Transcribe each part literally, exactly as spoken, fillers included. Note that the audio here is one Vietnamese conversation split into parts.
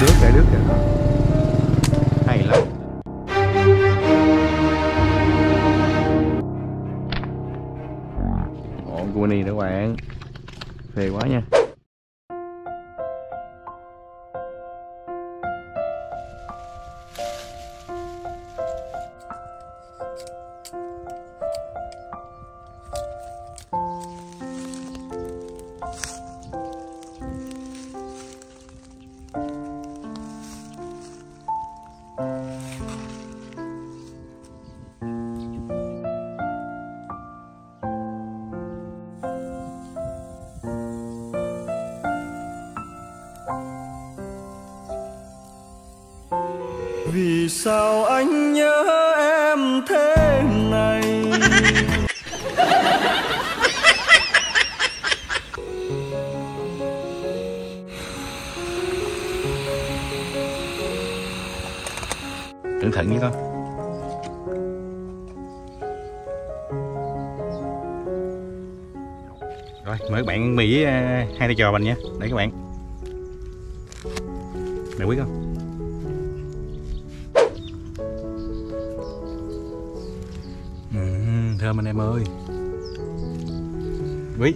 nước để nước kìa, hay lắm. Ổn cua ni nữa các bạn, phê quá nha. Vì sao anh nhớ em thế này? Cẩn thận với con. Rồi mời các bạn mì với hai tay trò mình nha. Đấy các bạn. Mày quý không? Uhm, thơm anh em ơi. Quý.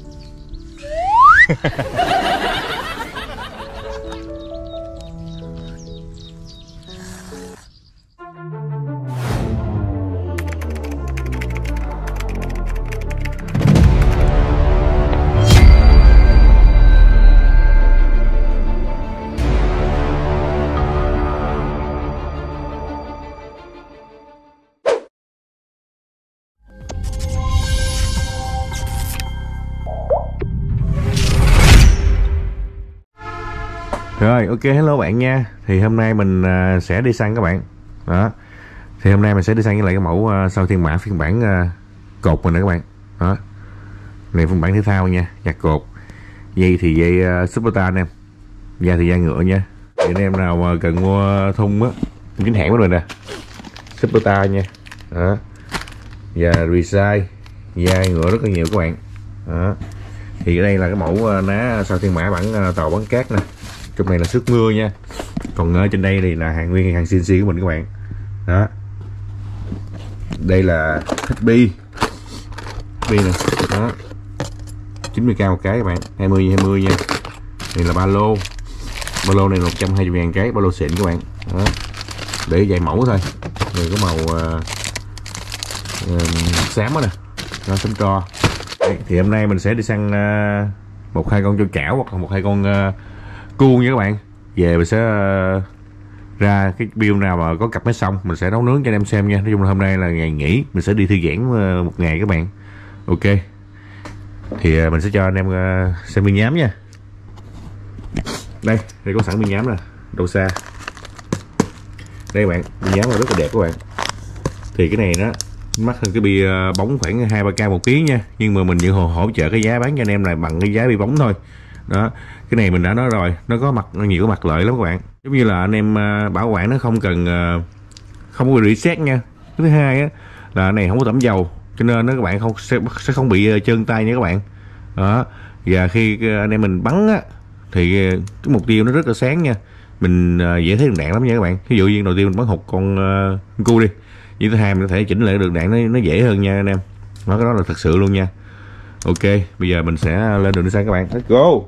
Rồi ok, hello bạn nha. Thì hôm nay mình uh, sẽ đi săn các bạn. Đó. Thì hôm nay mình sẽ đi săn với lại cái mẫu uh, sau thiên mã phiên bản uh, cột mình nè các bạn. Đó. Này phiên bản thể thao nha, giặt cột. Dây thì dây uh, Super Tan em. Da thì da ngựa nha. Thì anh em nào mà cần mua thun á, chính hãng của mình nè. Super Tan nha. Đó. Và resize da ngựa rất là nhiều các bạn. Đó. Thì ở đây là cái mẫu uh, ná sau thiên mã bản uh, tàu bắn cát nè. Trong này là sức mưa nha. Còn ở trên đây thì là hàng nguyên hàng xê en xê của mình các bạn. Đó. Đây là thích bi. Bi nè. Đó. chín mươi k một cái các bạn. hai mươi hai mươi nha. Này là ba lô. Ba lô này một trăm hai mươi ngàn cái, ba lô xịn các bạn. Đó. Để vài mẫu thôi. Rồi có màu uh, uh, xám đó nè. Nó xám tro. Đấy, thì hôm nay mình sẽ đi săn uh, một hai con trâu cảo hoặc là một hai con uh, cuông nha các bạn. Về mình sẽ uh, ra cái build nào mà có cặp máy xong mình sẽ nấu nướng cho anh em xem nha. Nói chung là hôm nay là ngày nghỉ, mình sẽ đi thư giãn uh, một ngày các bạn. Ok. Thì uh, mình sẽ cho anh em uh, xem viên nhám nha. Đây, đây có sẵn viên nhám nè, đâu xa. Đây các bạn, viên nhám là rất là đẹp các bạn. Thì cái này nó mắc hơn cái bi uh, bóng khoảng hai ba k một ký nha. Nhưng mà mình vẫn hỗ, hỗ trợ cái giá bán cho anh em này bằng cái giá bi bóng thôi. Đó, cái này mình đã nói rồi, nó có mặt nhiều mặt lợi lắm các bạn. Giống như là anh em uh, bảo quản nó không cần uh, không có reset nha. Thứ hai á là cái này không có tẩm dầu, cho nên nó các bạn không sẽ, sẽ không bị uh, trơn tay nha các bạn. Đó, và khi uh, anh em mình bắn á thì uh, cái mục tiêu nó rất là sáng nha. Mình uh, dễ thấy đường đạn lắm nha các bạn. Ví dụ như đầu tiên mình bắn hụt con uh, cu đi, với thứ hai mình có thể chỉnh lại đường đạn nó, nó dễ hơn nha anh em. Đó, cái đó là thật sự luôn nha. Ok, bây giờ mình sẽ lên đường đi săn các bạn. Let's go.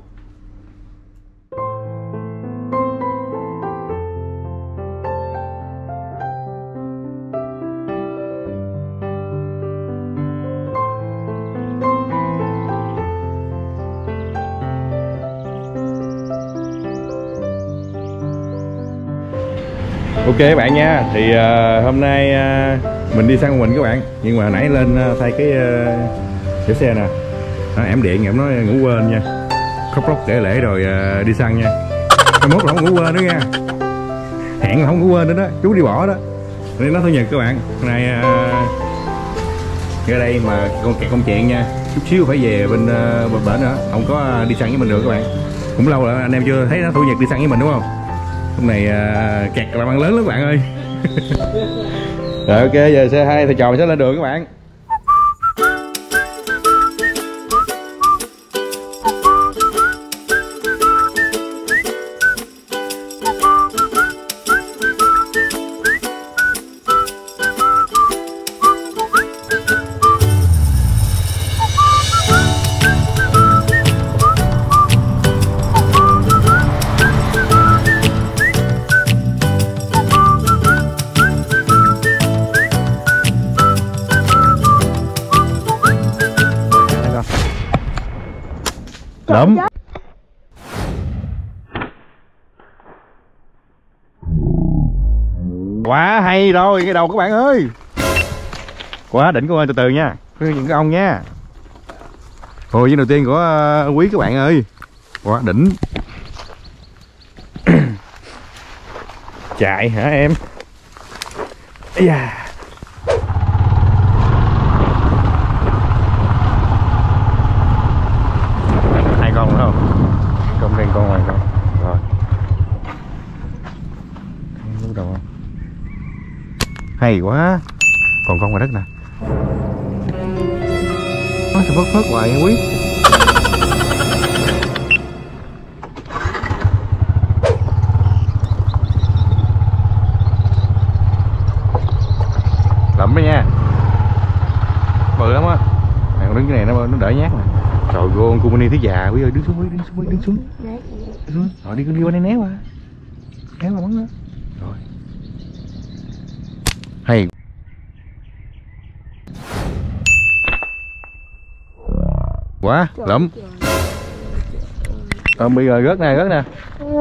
Ok các bạn nha, thì uh, hôm nay uh, mình đi săn của mình các bạn. Nhưng mà nãy lên uh, thay cái uh, xe nè, đó, em điện em nói ngủ quên nha. Khóc lóc kể lễ rồi uh, đi săn nha. Mai mốt là không ngủ quên nữa nha. Hẹn là không ngủ quên nữa đó, chú đi bỏ đó. Nên nó thôi nhật các bạn. Hôm nay uh, ở đây mà con kẹt công chuyện nha. Chút xíu phải về bên uh, bên bển nữa, không có uh, đi săn với mình được các bạn. Cũng lâu rồi anh em chưa thấy nó thủ nhật đi săn với mình đúng không? Hôm này uh, kẹt làm ăn lớn lắm các bạn ơi. Rồi ok, giờ xe hai thầy trò mình sẽ lên đường các bạn. Lụm. Quá hay rồi cái đầu các bạn ơi. Quá đỉnh các bạn, từ từ nha, những cái ong nha. Hồi viên đầu tiên của uh, Quý các bạn ơi. Quá đỉnh. Chạy hả em? Yeah. Hai con nữa không? Con đen con ngoài con. Rồi. Đúng đầu không? Hay quá. Còn con ngoài đất nè. Nó sẽ phớt phớt hoài nha Quý. Lụm đó nha. Bự lắm á. Mày đứng cái này nó nó đỡ nhát nè. Trời ơi, con Kumani thứ già Quý ơi, đứng xuống Quý, đứng xuống Quý, đứng xuống. Đứng xuống. Rồi đi đi qua đây né qua. Né qua bắn nữa. Rồi. Hay. Quá, lụm. Ờ bây giờ rớt nè, rớt nè.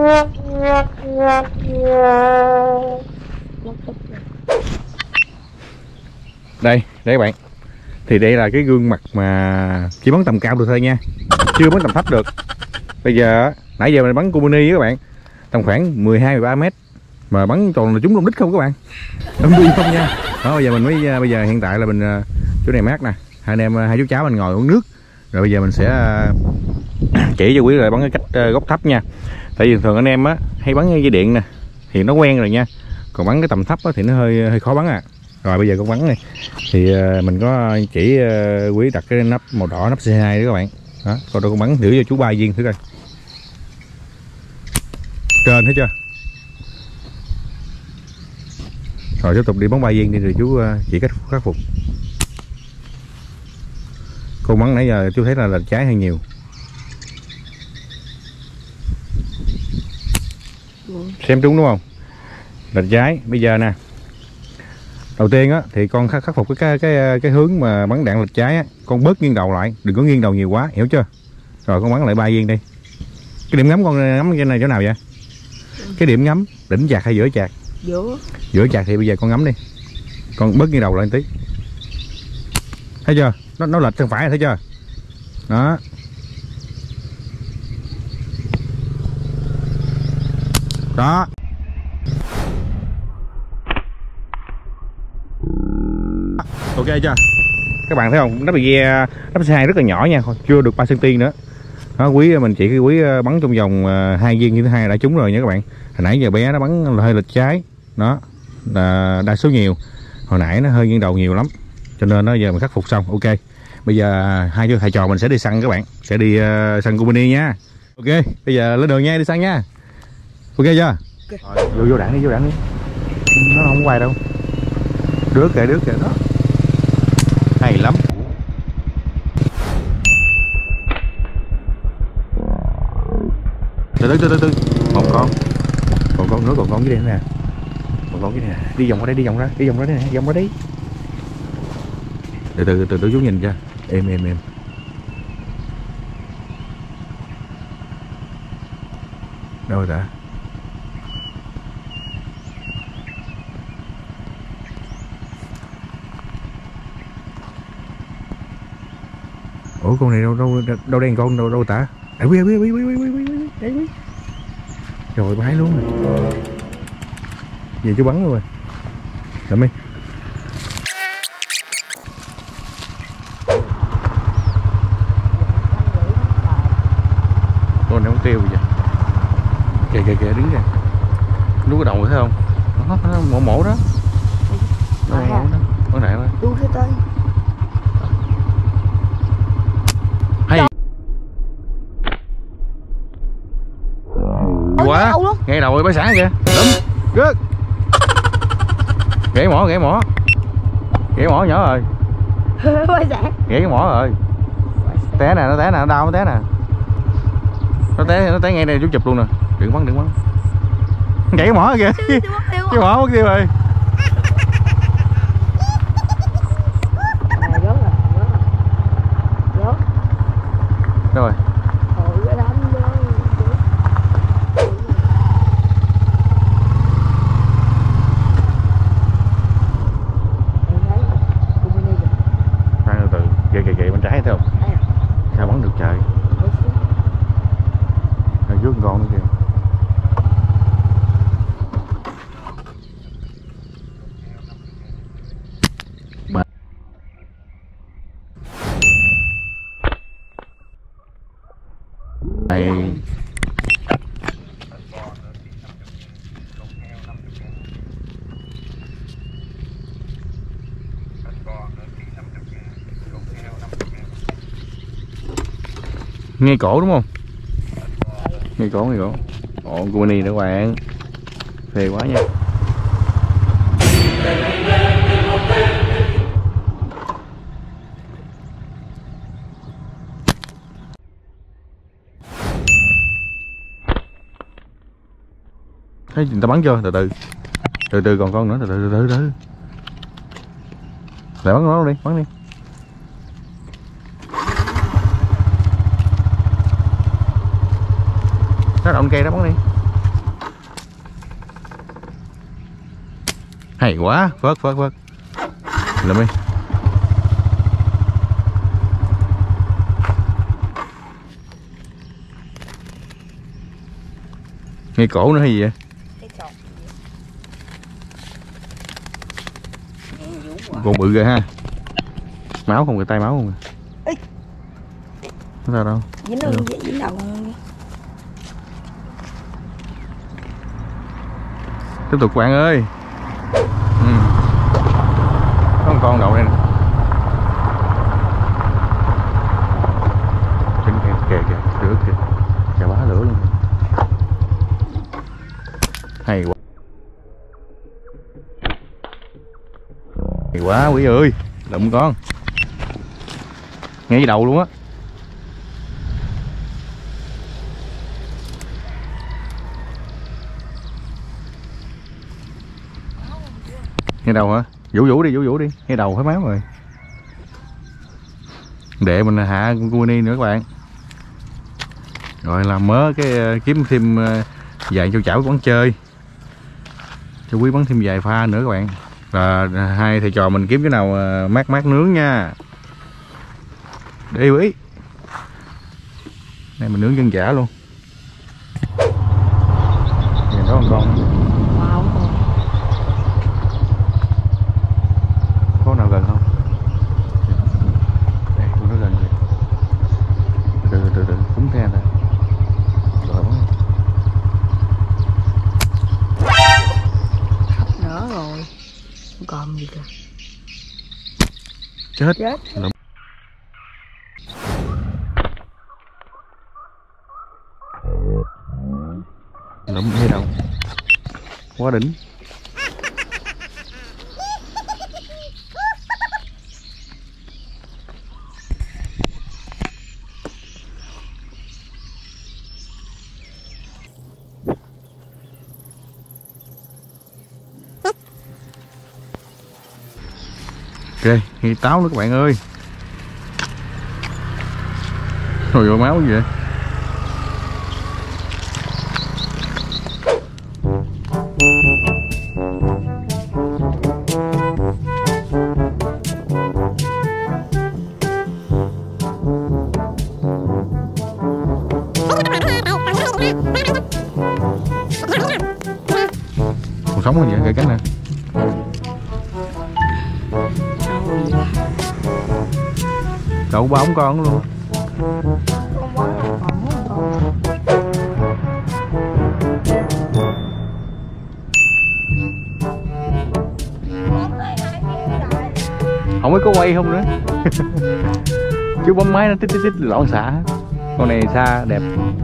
Đây, đây các bạn. Thì đây là cái gương mặt mà chỉ bắn tầm cao được thôi nha. Chưa bắn tầm thấp được. Bây giờ nãy giờ mình bắn Kumani với các bạn, tầm khoảng mười hai mười ba mét mà bắn toàn là trúng lông đích không các bạn. Không đi không nha. Đó bây giờ mình mới bây giờ hiện tại là mình chỗ này mát nè. Hai anh em hai chú cháu mình ngồi uống nước. Rồi bây giờ mình sẽ chỉ cho Quý rồi bắn cái cách góc thấp nha. Tại vì thường anh em á hay bắn dây điện nè thì nó quen rồi nha. Còn bắn cái tầm thấp á, thì nó hơi hơi khó bắn à. Rồi bây giờ con bắn này thì mình có chỉ Quý đặt cái nắp màu đỏ, nắp xê hai đó các bạn. Đó, còn tôi con bắn thử cho chú ba viên thử coi. Trên thấy chưa? Rồi tiếp tục đi bắn ba viên đi rồi chú chỉ cách khắc phục. Con bắn nãy giờ chú thấy là lệch trái hơi nhiều. Xem trúng đúng không? Lệch trái. Bây giờ nè, đầu tiên á thì con khắc, khắc phục cái, cái cái cái hướng mà bắn đạn lệch trái á, con bớt nghiêng đầu lại, đừng có nghiêng đầu nhiều quá, hiểu chưa? Rồi con bắn lại ba viên đi. Cái điểm ngắm con ngắm trên này chỗ nào vậy? Cái điểm ngắm đỉnh chạc hay giữa chạc? Giữa. Giữa chạc thì bây giờ con ngắm đi. Con bớt nghiêng đầu lại một tí. Thấy chưa? Nó nó lệch sang phải thấy chưa? Đó. Đó. Ok chưa? Các bạn thấy không? Nắp bị ghe, nắp xê hai rất là nhỏ nha, chưa được ba xăng-ti-mét nữa. Đó, Quý mình chỉ cái Quý bắn trong vòng hai viên như thứ hai đã trúng rồi nha các bạn. Hồi nãy giờ bé nó bắn là hơi lệch trái. Đó. Là đa số nhiều. Hồi nãy nó hơi nghiêng đầu nhiều lắm. Cho nên nó giờ mình khắc phục xong. Ok. Bây giờ hai thầy trò mình sẽ đi săn các bạn. Sẽ đi uh, săn Kumani nha. Ok. Bây giờ lên đường nha, đi săn nha. Ok chưa? Okay. Rồi, vô vô đạn đi, vô đạn đi. Nó không quay đâu. Đứa kìa, đứa kìa đó. Hay lắm. Từ từ từ từ từ. Một con. Còn con nữa, còn con dưới đây nè. Còn con dưới đây nè. Đi vòng qua đây, đi vòng ra, đi vòng ra đây nè, vòng qua đây. Từ từ từ từ chú nhìn cho. Êm êm êm. Đâu rồi ta? Ủa con này đâu đâu đâu đen con đâu đâu ta? À quý quý quý quý quý quý quý đấy quý. Rồi bái luôn rồi. Về chú bắn luôn rồi. Làm đi. Con này không tiêu vậy. Kìa kìa kìa đứng kìa. Đúng cái đầu thấy không? Nó, nó mổ mổ đó. Nó mổ đó. Con này thôi. Đúng cái tay. Hay quá, ngay đầu bái sáng kìa. Lụm rớt. Gãy mỏ, gãy mỏ. Gãy mỏ nhỏ rồi. Bái sáng. Gãy cái mỏ rồi. Té nè, nó té nè, nó đau nó té nè. Nó té, nó té ngay đây chú chụp luôn nè. Đừng bắn, đừng bắn. Gãy cái mỏ kìa. Cái mỏ mất tiêu rồi. Đâu rồi? này nghe cổ đúng không? Nghe cổ, nghe cổ. Ồ, guinea nữa các bạn. Phê quá nha. Thấy người ta bắn chưa? Từ từ. Từ từ còn con nữa, từ từ từ từ. từ. Lại bắn nó đi, bắn đi. Nó động cây đó, bắn đi. Hay quá, phớt phớt phớt. Làm đi. Nghe cổ nữa hay gì vậy? Con bự kìa ha. Máu không kìa, tay máu không kìa. Không sao đâu. Dính đâu, dính đầu. Tiếp tục bạn ơi. Ừ. Có một con đậu đây nè. Chính kìa kìa kìa, lửa kìa. Chà bá lửa luôn. Hay quá. Hay quá quý ơi. Đụng con. Ngay đầu luôn á. Ngay đầu hả? Vũ vũ đi, vũ vũ đi. Ngay đầu phải máu rồi. Để mình hạ con guinea nữa các bạn. Rồi làm mớ cái kiếm thêm vài châu chảo bắn chơi. Cho quý bắn thêm vài pha nữa các bạn. Và hai thầy trò mình kiếm cái nào mát mát nướng nha. Để quý. Đây mình nướng chân chả luôn. Nhìn đó con con. Có nào gần không? Đây, nó gần kìa. Từ từ từ từ, cúng theo ta. Rồi bắn. Nữa rồi. Không còn gì kìa. Chết. Chết. Lụm. Lụm hay đâu? Quá đỉnh. Ok, ngay táo nữa các bạn ơi. Rồi vô máu gì vậy? Còn sống không vậy? Gãy cánh nè. Đậu ba ống con luôn. Không biết có quay không nữa. Chú bấm máy nó tít tít tít loạn xạ. Con này xa đẹp.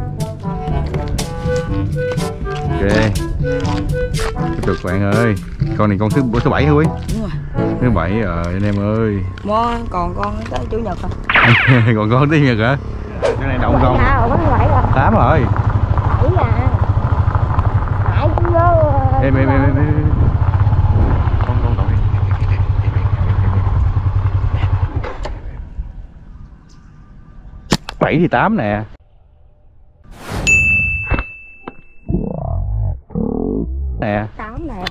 Ok. Tiếp tục bạn ơi. Con này con thứ bữa thứ bảy hả quý? Đúng rồi. Thứ bảy rồi anh em ơi. Mo còn con tới chủ nhật không? Còn con tới nhật hả? Cái này động con. Tám rồi. Em em em em. Con con động đi. Bảy thì tám nè. Nè. Tám nè.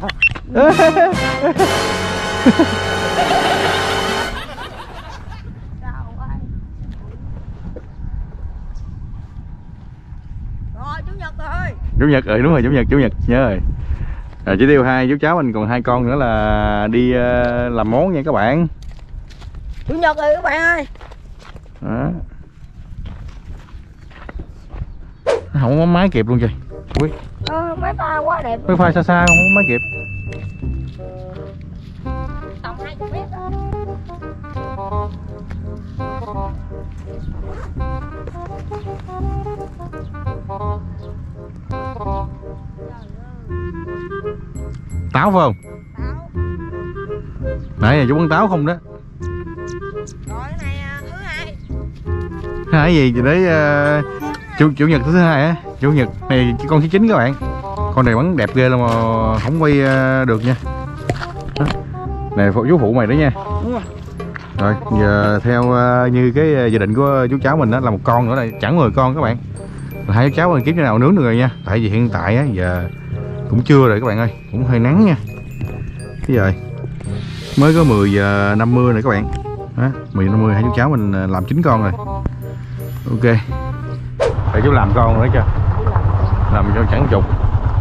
Rồi chủ nhật rồi. Chủ nhật rồi, đúng rồi, chủ nhật chủ nhật nhớ rồi. Rồi chỉ tiêu hai chú cháu mình còn hai con nữa là đi uh, làm món nha các bạn. Chủ nhật rồi các bạn ơi. Đó. Không có máy kịp luôn trời. Ui, Ờ, máy pha quá đẹp. máy pha xa xa không có máy kịp. Tầm hai mươi mét đó. Táo phải không? Táo. Nãy giờ chú bắn táo không đó. Rồi cái này à, thứ hai. Hai gì gì đấy uh, chủ chủ nhật thứ hai á. Chủ nhật này con thứ chín các bạn. Con này bắn đẹp ghê lắm mà không quay uh, được nha. Này chú phụ mày đó nha. Đúng rồi. Rồi giờ theo uh, như cái dự định của chú cháu mình đó là một con nữa đây, chẳng mười con các bạn. Hai chú cháu mình kiếm cái nào nướng được rồi nha. Tại vì hiện tại á giờ cũng trưa rồi các bạn ơi, cũng hơi nắng nha. Cái giờ mới có mười giờ năm mươi này các bạn. Đó, mười giờ năm mươi hai chú cháu mình làm chín con rồi. Ok. Để chú làm con nữa cho. Làm cho chẳng chục.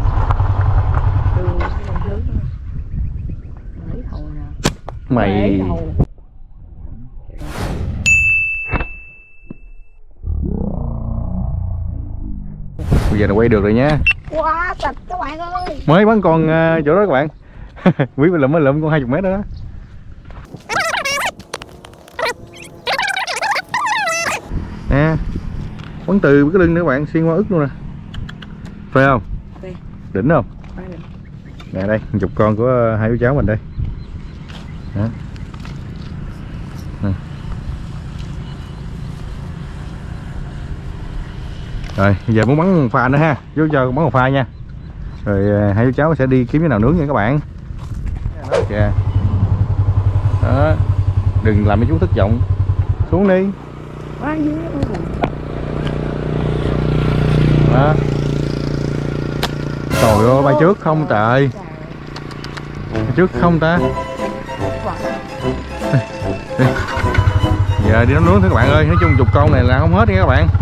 Mày bây giờ là quay được rồi nha. Quá sạch các bạn ơi. Mới bắn con uh, chỗ đó các bạn. Quý mình lụm mới lụm con hai mươi mét đó, đó. Nè, bắn từ cái lưng nữa các bạn, xuyên qua ức luôn nè. Phải không? Phải. Đỉnh không? Phải. Nè đây, một chục con của hai chú cháu mình đây. Đó. Rồi, bây giờ muốn bắn một pha nữa ha, chú cho bắn một pha nha. Rồi hai chú cháu sẽ đi kiếm cái nào nướng nha các bạn. Đó kìa. Đó. Đừng làm cho chú thất vọng. Xuống đi. Đó. Trời ơi, bay trước không trời. Bay trước không ta. Đi. Giờ đi nấu nướng thôi các bạn ơi, nói chung chục con này là không hết nha các bạn.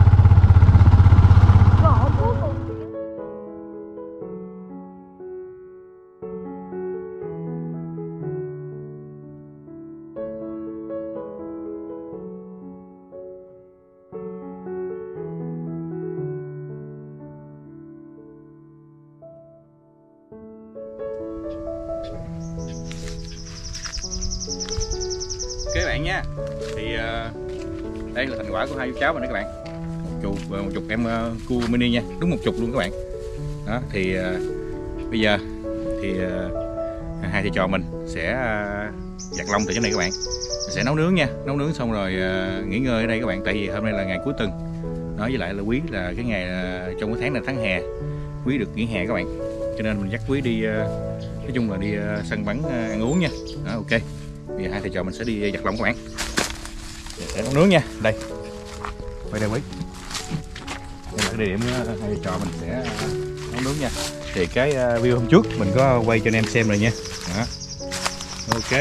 Ok các bạn nha, thì uh, đây là thành quả của hai chú cháu mình đó các bạn. Một chục một chục em uh, cua mini nha, đúng một chục luôn các bạn. Đó thì uh, bây giờ thì uh, hai thầy trò mình sẽ uh, giặt lông từ chỗ này các bạn. Mình sẽ nấu nướng nha, nấu nướng xong rồi uh, nghỉ ngơi ở đây các bạn, tại vì hôm nay là ngày cuối tuần. Đó, với lại là Quý là cái ngày uh, trong cái tháng này tháng hè, Quý được nghỉ hè các bạn, cho nên mình dắt Quý đi uh, nói chung là đi uh, săn bắn uh, ăn uống nha. Đó, ok. Bây giờ hai thầy trò mình sẽ đi giặt lông các bạn. Để nấu nướng nha. Đây. Quay đây Quý. Đây là cái địa điểm hai thầy trò mình sẽ nấu nướng nha. Thì cái video hôm trước mình có quay cho anh em xem rồi nha. Đó. Ok.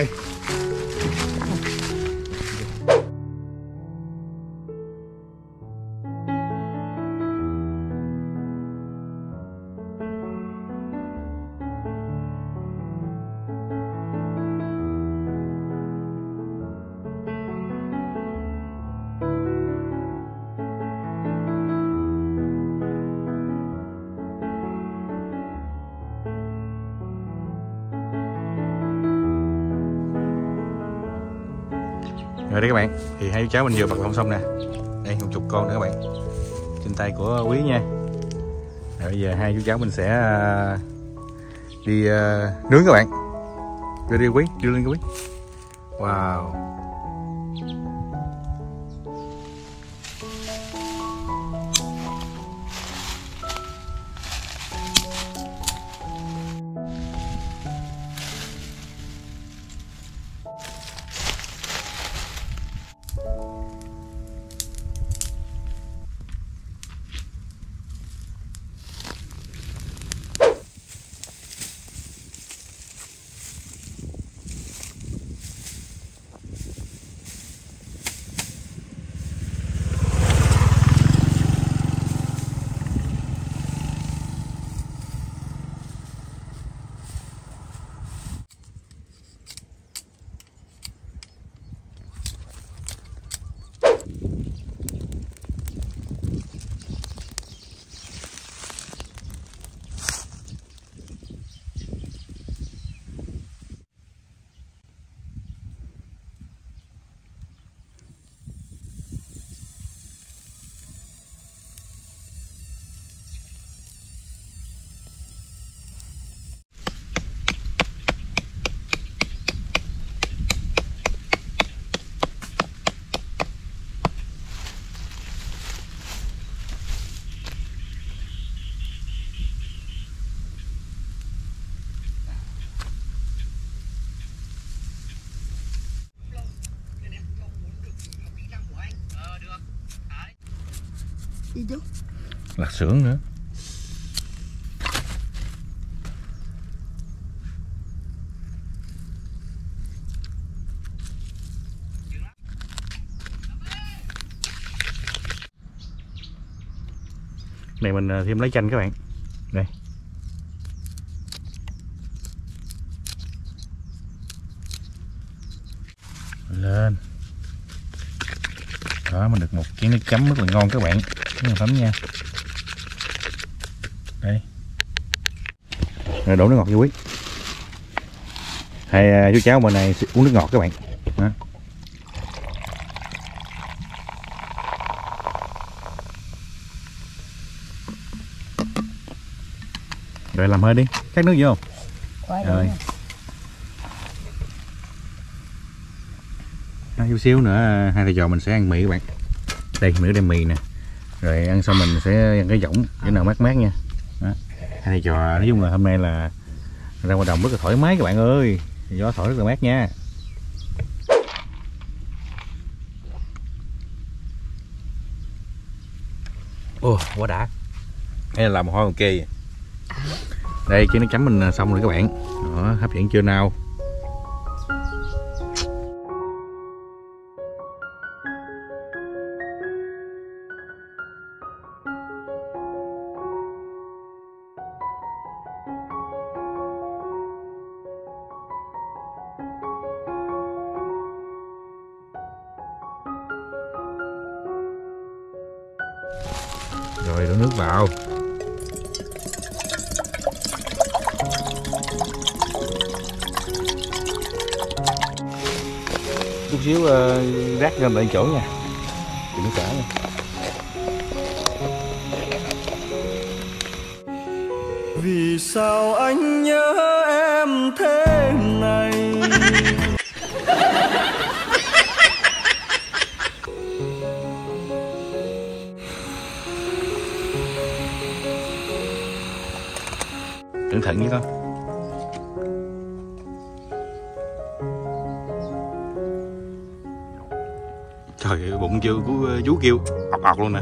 Rồi đây các bạn, thì hai chú cháu mình vừa bật lông xong nè. Đây một chục con nữa các bạn, trên tay của Quý nha. Rồi bây giờ hai chú cháu mình sẽ đi uh, nướng các bạn. Đưa đi Quý, đưa lên Quý. Wow. chứ? Lạc xưởng nữa. Này mình thêm lấy chanh các bạn. Đây. Lên. Đó, mình được một chén nước chấm rất là ngon các bạn. Rất là thấm nha. Đây. Rồi đổ nước ngọt vô quý. Hai chú cháu bên này uống nước ngọt các bạn. Đó. Rồi làm hơi đi, cắt nước vô. Rồi. À, chút xíu nữa hai thầy trò mình sẽ ăn mì các bạn. Đây nữa đem mì nè. Rồi ăn xong mình sẽ ăn cái võng để nào mát mát nha. Đó. Hai thầy trò nói chung là hôm nay là ra ngoài đồng rất là thoải mái các bạn ơi. Gió thổi rất là mát nha. Ồ, quá đã. Đây là làm hoa ok. Đây cái nước chấm mình xong rồi các bạn. Đó, hấp dẫn chưa nào. Rồi đổ nước vào. Chút xíu uh, rác lên lại chỗ nha. Đừng có cả nha. Vì sao anh nhớ em thế này? Cẩn thận với con. Trời ơi, bụng chưa của vú kêu ọc ọc luôn nè.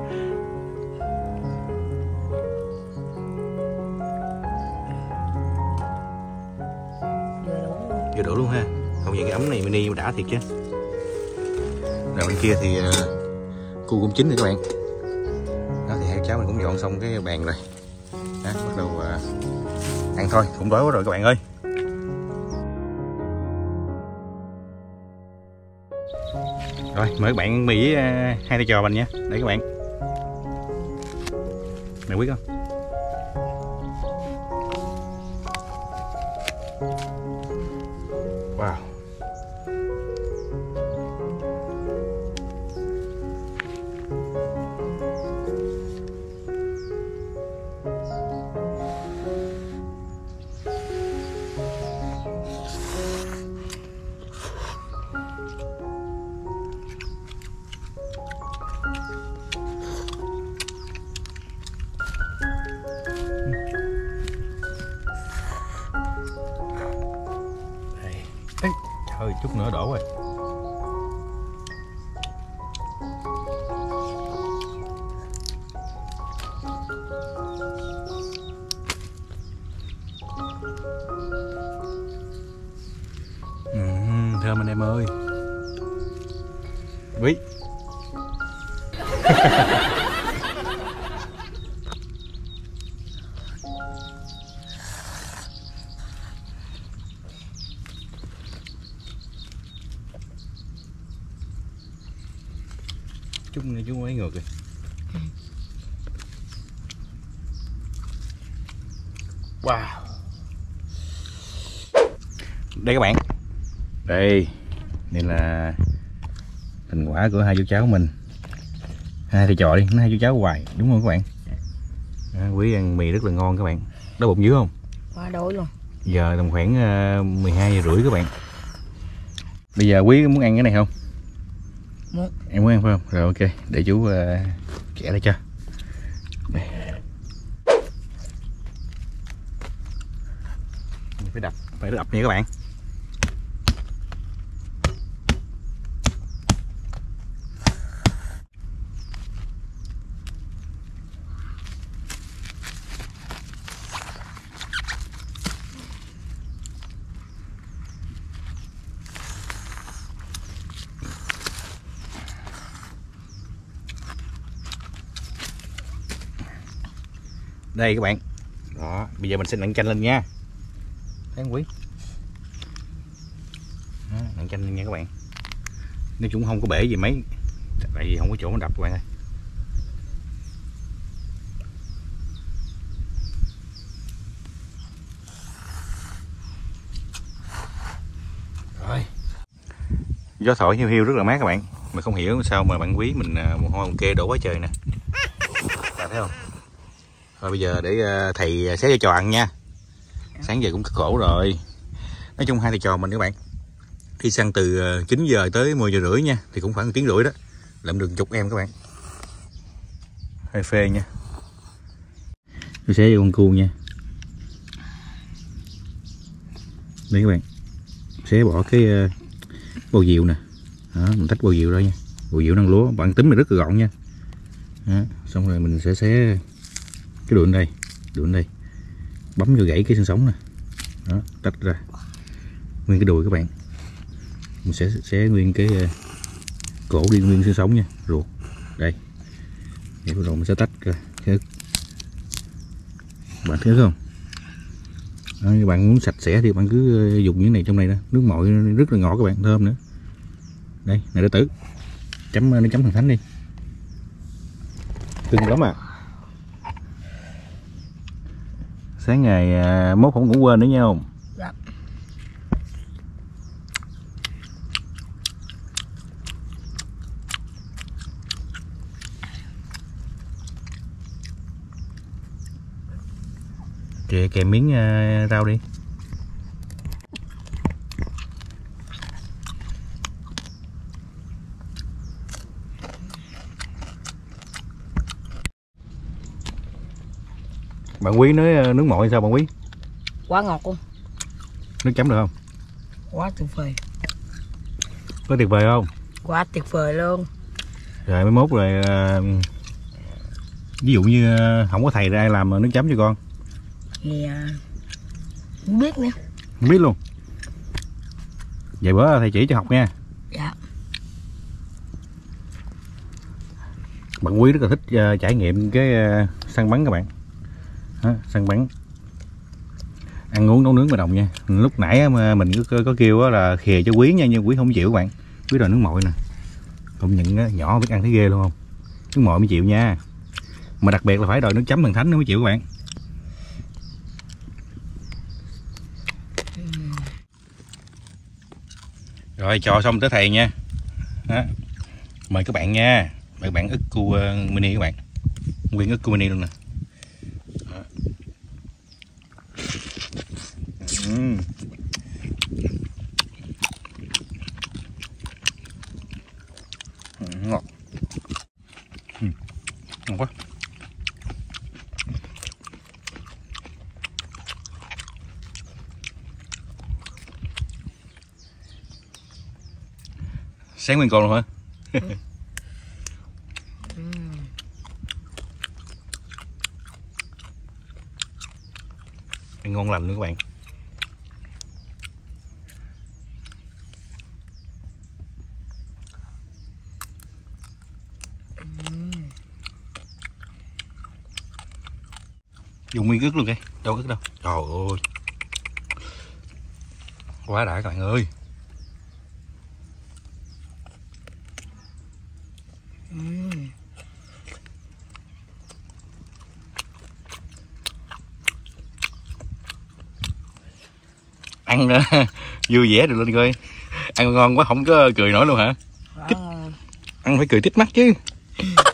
Vừa đổ luôn ha. Không vậy cái ấm này mini đã thiệt chứ. Rồi bên kia thì uh, cu cũng chín rồi các bạn. Đó thì hai cháu mình cũng dọn xong cái bàn rồi. Đó, bắt đầu uh, ăn thôi, cũng đói quá rồi các bạn ơi. Rồi mời các bạn ăn mì với uh, hai tay trò mình nha. Để các bạn. Mày quý không? Wow. Ê, trời chút nữa đổ rồi. uhm, thơm anh em ơi. Quý. Chút này chú ấy ngược rồi. Wow. Đây các bạn. Đây. Đây là thành quả của hai chú cháu mình. Hai thầy trò đi, nó hai chú cháu hoài, đúng không các bạn? À, Quý ăn mì rất là ngon các bạn. Đói bụng dữ không? Quá đói luôn. Giờ tầm khoảng uh, mười hai giờ rưỡi các bạn. Bây giờ Quý muốn ăn cái này không? Muốn. Em muốn ăn phải không? Rồi ok, để chú uh, chẻ lại cho. Đây. Phải đập, phải đập nha các bạn. Đây các bạn. Đó, bây giờ mình sẽ nặn chanh lên nha. Thấy không quý? Đó, nặn chanh lên nha các bạn. Nếu chúng không có bể gì mấy, tại vì không có chỗ nó đập các bạn ơi. Rồi. Gió thổi hiu hiu rất là mát các bạn. Mình không hiểu sao mà bạn quý mình mồ hôi một kê đổ quá trời nè. Bạn thấy không? Thôi bây giờ để thầy xé cho trò ăn nha. Sáng giờ cũng cực khổ rồi. Nói chung hai thầy trò mình các bạn đi săn từ chín giờ tới mười giờ rưỡi nha, thì cũng khoảng một tiếng rưỡi đó, lượm được chục em các bạn. Hơi phê nha. Tôi xé cho con cua nha. Đây các bạn, xé bỏ cái bầu diệu nè. Đó, mình tách bầu diệu ra nha. Bầu diệu năng lúa, bạn tính mình rất là gọn nha. Đó, xong rồi mình sẽ xé cái đuôi đây, đuôi đây, bấm vô gãy cái xương sống nè. Đó, tách ra nguyên cái đùi các bạn. Mình sẽ xé nguyên cái cổ đi, nguyên xương sống nha, ruột đây. Vậy rồi mình sẽ tách ra cái ức. Bạn thấy không? Đó, các bạn muốn sạch sẽ thì bạn cứ dùng những này trong này đó, nước mội rất là ngọt các bạn, thơm nữa. Đây, này đã tử. Chấm nó chấm thằng Thánh đi. Cưng lắm à. Sáng ngày à, mốt không cũng quên nữa nha không? Dạ. Kìa kèm miếng uh, rau đi. Bạn Quý nói nước mội sao bạn Quý? Quá ngọt luôn. Nước chấm được không? Quá tuyệt vời. Có tuyệt vời không? Quá tuyệt vời luôn. Rồi mới mốt rồi uh, ví dụ như uh, không có thầy ra ai làm nước chấm cho con? Thì uh, không biết nữa. Không biết luôn. Vậy bữa thầy chỉ cho học nha. Dạ. Bạn Quý rất là thích uh, trải nghiệm cái uh, săn bắn các bạn. Đó, săn bắn, ăn uống nấu nướng mà đồng nha. Lúc nãy mà mình có, có kêu là khìa cho Quý nha, nhưng Quý không chịu các bạn. Quý đòi nước mội nè. Công nhận nhỏ biết ăn thấy ghê luôn không? Nước mội mới chịu nha. Mà đặc biệt là phải đòi nước chấm Thần Thánh nó mới chịu các bạn. Rồi cho xong tới thầy nha. Đó. Mời các bạn nha. Mời các bạn ức cua mini các bạn. Nguyên ức cua mini luôn nè. Uhm. Ngọt. Uhm. Ngon quá. Sáng nguyên con luôn hả? Ngon lành luôn các bạn. Dùng nguyên ức luôn kìa, đâu ức đâu. Trời ơi, quá đã các bạn ơi. Uhm. Ăn vui vẻ được lên coi. Ăn ngon quá không có cười nổi luôn hả? Wow. Ăn phải cười tít mắt chứ.